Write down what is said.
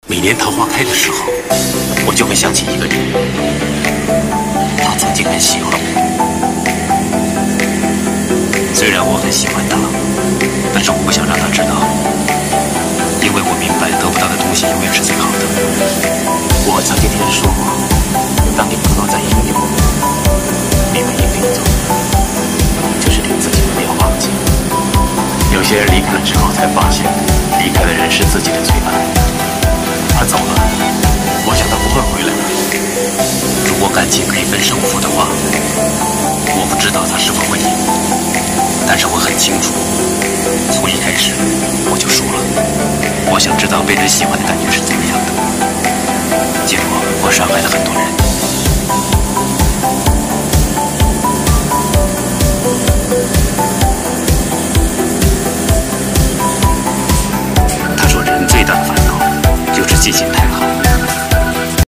每年桃花开的时候，我就会想起一个人，他曾经很喜欢我。虽然我很喜欢他，但是我不想让他知道，因为我明白得不到的东西永远是最好的。我曾经听人说过，当你不能再拥有，你唯一可以做的，就是令自己不要忘记。有些人离开了之后，才发现离开的人是自己的最爱。他走了，我想他不会回来了。如果感情可以分胜负的话，我不知道他是否会赢，但是我很清楚，从一开始我就输了。我想知道被人喜欢的感觉是怎么样。